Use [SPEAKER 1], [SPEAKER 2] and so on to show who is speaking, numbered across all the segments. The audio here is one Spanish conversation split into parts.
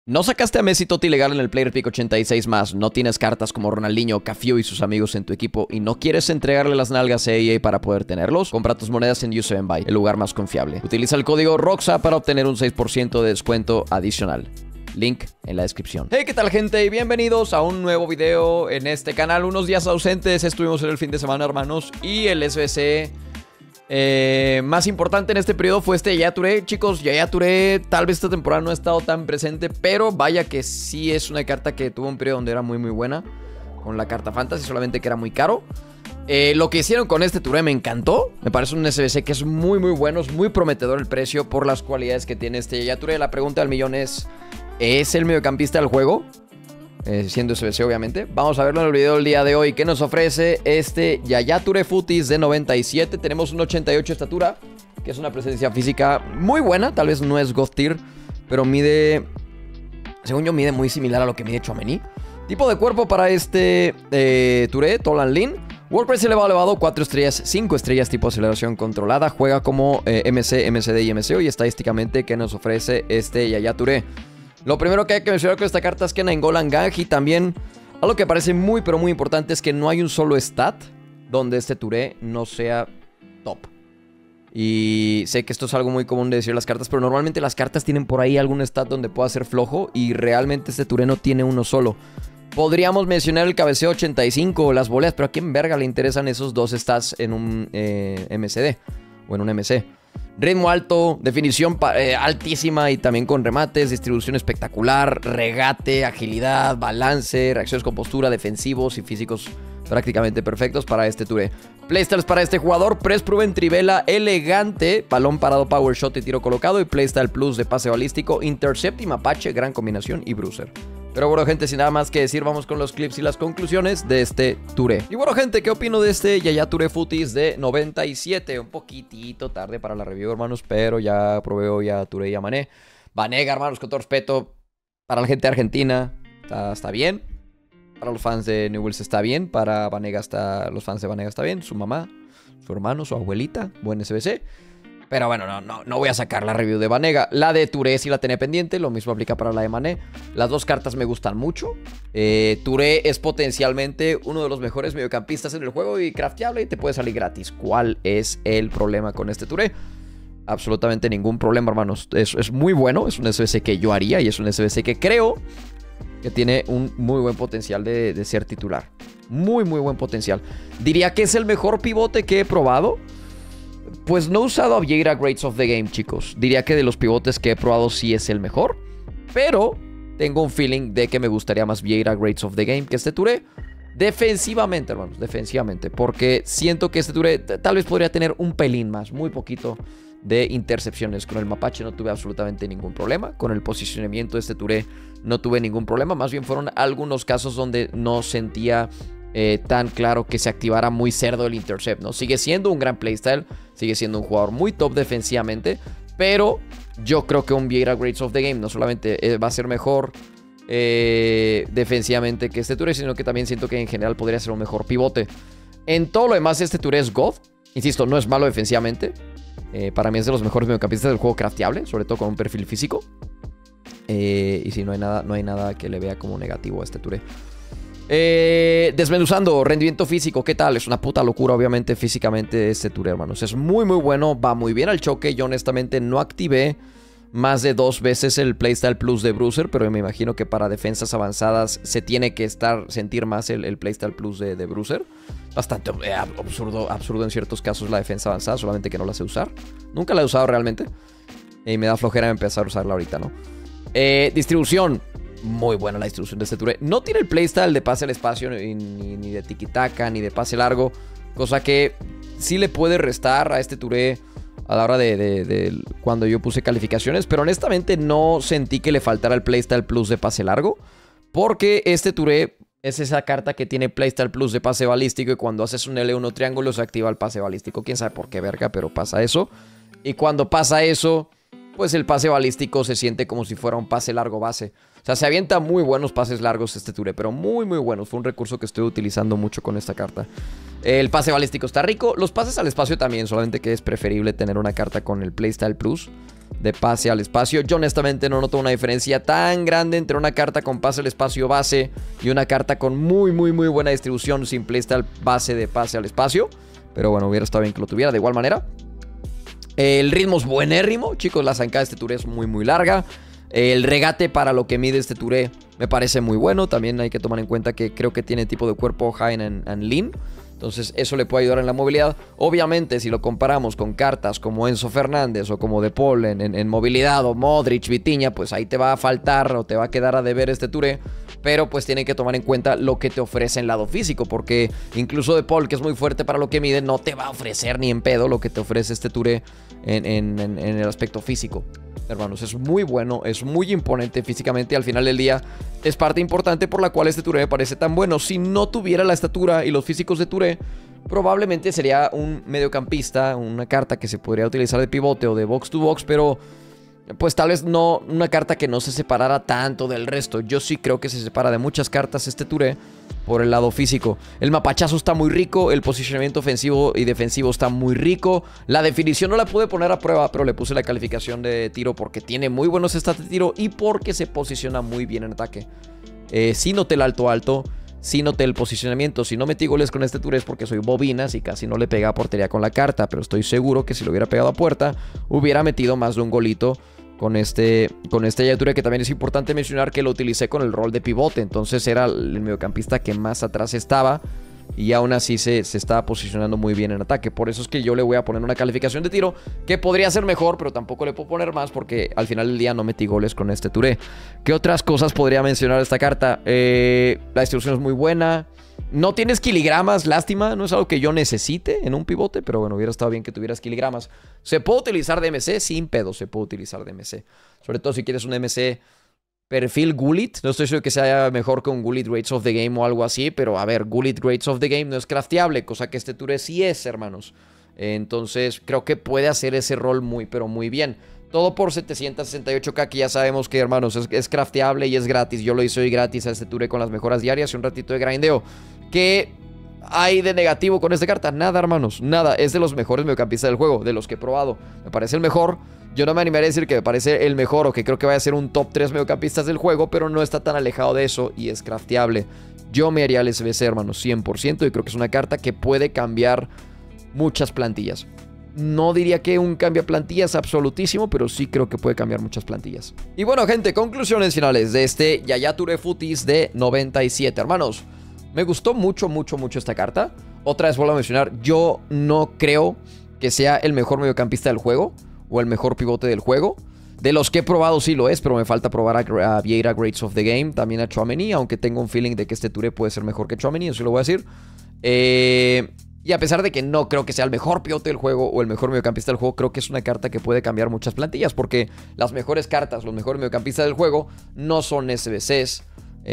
[SPEAKER 1] ¿No sacaste a Messi Totti legal en el Player Pick 86 más? ¿No tienes cartas como Ronaldinho, Cafiu y sus amigos en tu equipo y no quieres entregarle las nalgas a EA para poder tenerlos? Compra tus monedas en U7Buy, el lugar más confiable. Utiliza el código ROXA para obtener un 6% de descuento adicional. Link en la descripción. Hey, ¿qué tal, gente? Y bienvenidos a un nuevo video en este canal. Unos días ausentes estuvimos en el fin de semana, hermanos, y el SBC más importante en este periodo fue este Yaya Touré. Chicos, Yaya Touré tal vez esta temporada no ha estado tan presente, pero vaya que sí es una carta que tuvo un periodo donde era muy buena con la carta Fantasy, solamente que era muy caro. Lo que hicieron con este Touré me encantó. Me parece un SBC que es muy bueno, es muy prometedor el precio por las cualidades que tiene este Yaya Touré. La pregunta del millón ¿es el mediocampista del juego? Siendo SBC, obviamente. Vamos a verlo en el video del día de hoy. ¿Qué nos ofrece este Yaya Touré Futis de 97? Tenemos un 88 de estatura, que es una presencia física muy buena. Tal vez no es God Tier, pero mide, según yo, mide muy similar a lo que mide Tchouaméni. Tipo de cuerpo para este Touré, Tolan Lin. WordPress elevado, 4 estrellas, 5 estrellas, tipo aceleración controlada. Juega como MC, MCD y MCO. Y estadísticamente, ¿qué nos ofrece este Yaya Touré? Lo primero que hay que mencionar con esta carta es que Nainggolan Ganji también, algo que parece muy importante, es que no hay un solo stat donde este Touré no sea top. Y sé que esto es algo muy común de decir las cartas, pero normalmente las cartas tienen por ahí algún stat donde pueda ser flojo, y realmente este Touré no tiene uno solo. Podríamos mencionar el cabeceo 85 o las voleas, pero ¿a quién verga le interesan esos dos stats en un MCD o en un MC? Ritmo alto, definición altísima y también con remates, distribución espectacular, regate, agilidad, balance, reacciones con postura, defensivos y físicos prácticamente perfectos para este Touré. Playstyles para este jugador: Press Proven, Trivela, elegante, balón parado, power shot y tiro colocado, y Playstyle Plus de pase balístico, intercept y mapache, gran combinación, y bruiser. Pero bueno, gente, sin nada más que decir, vamos con los clips y las conclusiones de este Touré. Y bueno, gente, ¿qué opino de este Yaya Touré Futis de 97? Un poquitito tarde para la review, hermanos, pero ya probé ya Touré y a Mané. Vanega, hermanos, con todo respeto, para la gente argentina está bien. Para los fans de Newell's está bien. Para Vanega los fans de Vanega está bien. Su mamá, su hermano, su abuelita, buen SBC. Pero bueno, no voy a sacar la review de Vanega. La de Touré sí la tenía pendiente. Lo mismo aplica para la de Mané. Las dos cartas me gustan mucho. Touré es potencialmente uno de los mejores mediocampistas en el juego y crafteable, y te puede salir gratis. ¿Cuál es el problema con este Touré? Absolutamente ningún problema, hermanos. Es muy bueno. Es un SBC que yo haría, y es un SBC que creo que tiene un muy buen potencial de ser titular. Muy buen potencial. Diría que es el mejor pivote que he probado. Pues no he usado a Vieira Greats of the Game, chicos. Diría que de los pivotes que he probado sí es el mejor, pero tengo un feeling de que me gustaría más Vieira Greats of the Game que este Touré. Defensivamente, hermanos, defensivamente. Porque siento que este Touré tal vez podría tener un pelín más, muy poquito, de intercepciones. Con el mapache no tuve absolutamente ningún problema. Con el posicionamiento de este Touré no tuve ningún problema. Más bien fueron algunos casos donde no sentía tan claro que se activara muy cerdo el intercept, ¿no? Sigue siendo un gran playstyle, sigue siendo un jugador muy top defensivamente, pero yo creo que un Vieira Greats of the Game no solamente va a ser mejor defensivamente que este Touré, sino que también siento que en general podría ser un mejor pivote. En todo lo demás, este Touré es God. Insisto, no es malo defensivamente. Para mí es de los mejores mediocampistas del juego crafteable, sobre todo con un perfil físico. Y sí, no hay nada que le vea como negativo a este Touré. Desmenuzando, rendimiento físico, ¿qué tal? Es una puta locura, obviamente, físicamente este Touré, hermanos. Es muy bueno, va muy bien al choque. Yo honestamente no activé más de 2 veces el Playstyle Plus de Bruiser, pero me imagino que para defensas avanzadas se tiene que sentir más el Playstyle Plus de Bruiser. Bastante absurdo en ciertos casos la defensa avanzada, solamente que no la sé usar. Nunca la he usado realmente, y me da flojera empezar a usarla ahorita, ¿no? Distribución. Muy buena la distribución de este Touré. No tiene el playstyle de pase al espacio, ni de tiki-taka, ni de pase largo, cosa que sí le puede restar a este Touré a la hora de cuando yo puse calificaciones. Pero honestamente no sentí que le faltara el playstyle plus de pase largo, porque este Touré es esa carta que tiene playstyle plus de pase balístico, y cuando haces un L1 triángulo se activa el pase balístico. Quién sabe por qué verga, pero pasa eso. Y cuando pasa eso, pues el pase balístico se siente como si fuera un pase largo base. O sea, se avienta muy buenos pases largos este Touré, pero muy buenos. Fue un recurso que estoy utilizando mucho con esta carta. El pase balístico está rico. Los pases al espacio también, solamente que es preferible tener una carta con el Playstyle Plus de pase al espacio. Yo honestamente no noto una diferencia tan grande entre una carta con pase al espacio base y una carta con muy buena distribución sin playstyle base de pase al espacio. Pero bueno, hubiera estado bien que lo tuviera de igual manera. El ritmo es buenérrimo, chicos. La zancada de este Touré es muy larga. El regate para lo que mide este Touré me parece muy bueno. También hay que tomar en cuenta que creo que tiene tipo de cuerpo high and lean. Entonces eso le puede ayudar en la movilidad. Obviamente si lo comparamos con cartas como Enzo Fernández o como De Paul en movilidad, o Modric, Vitinha, pues ahí te va a faltar o te va a quedar a deber este Touré. Pero pues tienen que tomar en cuenta lo que te ofrece en lado físico, porque incluso De Paul, que es muy fuerte para lo que mide, no te va a ofrecer ni en pedo lo que te ofrece este Touré en el aspecto físico. Hermanos, es muy bueno, es muy imponente físicamente y al final del día es parte importante por la cual este Touré me parece tan bueno. Si no tuviera la estatura y los físicos de Touré, probablemente sería un mediocampista, una carta que se podría utilizar de pivote o de box to box, pero pues tal vez no una carta que no se separara tanto del resto. Yo sí creo que se separa de muchas cartas este Touré por el lado físico. El mapachazo está muy rico, el posicionamiento ofensivo y defensivo está muy rico. La definición no la pude poner a prueba, pero le puse la calificación de tiro porque tiene muy buenos stats de tiro y porque se posiciona muy bien en ataque. Sí noté el alto, sí noté el posicionamiento. Si no metí goles con este Touré es porque soy bobinas y casi no le pega a portería con la carta, pero estoy seguro que si lo hubiera pegado a puerta, hubiera metido más de un golito con este Yaya Touré, que también es importante mencionar que lo utilicé con el rol de pivote. Entonces era el mediocampista que más atrás estaba y aún así se estaba posicionando muy bien en ataque. Por eso es que yo le voy a poner una calificación de tiro que podría ser mejor, pero tampoco le puedo poner más porque al final del día no metí goles con este Touré. ¿Qué otras cosas podría mencionar de esta carta? La distribución es muy buena. No tienes kiligramas, lástima, no es algo que yo necesite en un pivote, pero bueno, hubiera estado bien que tuvieras kiligramas. ¿Se puede utilizar de MC? Sin pedo, se puede utilizar de MC. Sobre todo si quieres un MC perfil Gullit. No estoy seguro que sea mejor que un Gullit Greats of the Game o algo así, pero a ver, Gullit Greats of the Game no es crafteable, cosa que este Touré sí es, hermanos. Entonces creo que puede hacer ese rol pero muy bien. Todo por 768k, que ya sabemos que, hermanos, es crafteable y es gratis. Yo lo hice hoy gratis a este Touré con las mejoras diarias y un ratito de grindeo. ¿Qué hay de negativo con esta carta? Nada, hermanos, nada. Es de los mejores mediocampistas del juego, de los que he probado. Me parece el mejor. Yo no me animaré a decir que me parece el mejor o que creo que vaya a ser un top 3 mediocampistas del juego, pero no está tan alejado de eso y es crafteable. Yo me haría el SBC, hermanos, 100%, y creo que es una carta que puede cambiar muchas plantillas. No diría que un cambia plantillas absolutísimo, pero sí creo que puede cambiar muchas plantillas. Y bueno, gente, conclusiones finales de este Yaya Touré Futis de 97. Hermanos, me gustó mucho esta carta. Otra vez vuelvo a mencionar, yo no creo que sea el mejor mediocampista del juego o el mejor pivote del juego. De los que he probado sí lo es, pero me falta probar a Vieira Greats of the Game, también a Tchouaméni, aunque tengo un feeling de que este Touré puede ser mejor que Tchouaméni, eso lo voy a decir. Y a pesar de que no creo que sea el mejor pivote del juego o el mejor mediocampista del juego, creo que es una carta que puede cambiar muchas plantillas, porque las mejores cartas, los mejores mediocampistas del juego no son SBCs,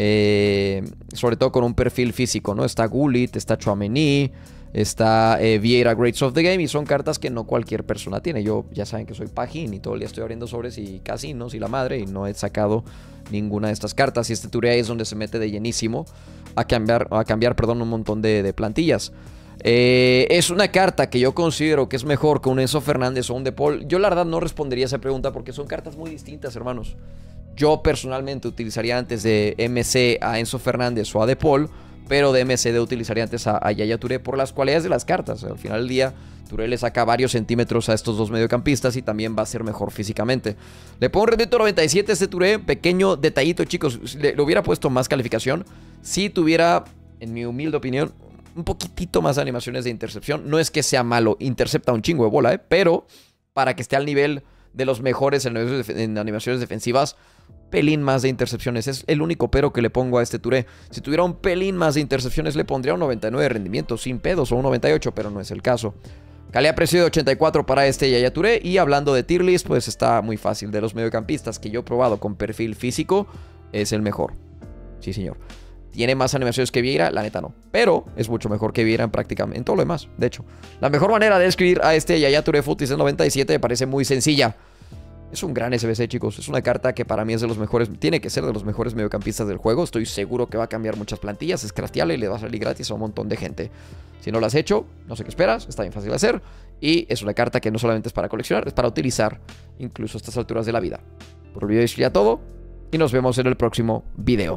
[SPEAKER 1] sobre todo con un perfil físico, ¿no? Está Gullit, está Tchouaméni, está Vieira Greats of the Game, y son cartas que no cualquier persona tiene. Yo ya saben que soy pajín y todo el día estoy abriendo sobres y casinos y la madre, y no he sacado ninguna de estas cartas, y este Touré es donde se mete de llenísimo a cambiar un montón de plantillas. Es una carta que yo considero que es mejor que un Enzo Fernández o un De Paul. Yo la verdad no respondería a esa pregunta porque son cartas muy distintas, hermanos. Yo personalmente utilizaría antes de MC a Enzo Fernández o a De Paul, pero de MCD utilizaría antes a Yaya Touré por las cualidades de las cartas. Al final del día, Touré le saca varios centímetros a estos dos mediocampistas y también va a ser mejor físicamente. Le pongo un rendimiento 97 a este Touré. Pequeño detallito, chicos. Le hubiera puesto más calificación si tuviera, en mi humilde opinión, un poquitito más de animaciones de intercepción. No es que sea malo, intercepta un chingo de bola, pero para que esté al nivel de los mejores en animaciones defensivas, pelín más de intercepciones. Es el único pero que le pongo a este Touré. Si tuviera un pelín más de intercepciones, le pondría un 99 de rendimiento sin pedos, o un 98, pero no es el caso. Calidad-precio de 84 para este Yaya Touré. Y hablando de tier list, pues está muy fácil. De los mediocampistas que yo he probado con perfil físico, es el mejor. Sí, señor. ¿Tiene más animaciones que Vieira? La neta no. Pero es mucho mejor que Vieira prácticamente en todo lo demás. De hecho, la mejor manera de describir a este Yaya Touré Futis del 97 me parece muy sencilla. Es un gran SBC, chicos. Es una carta que para mí es de los mejores. Tiene que ser de los mejores mediocampistas del juego. Estoy seguro que va a cambiar muchas plantillas. Es crafteable y le va a salir gratis a un montón de gente. Si no lo has hecho, no sé qué esperas. Está bien fácil de hacer. Y es una carta que no solamente es para coleccionar, es para utilizar incluso a estas alturas de la vida. Por el video sería todo. Y nos vemos en el próximo video.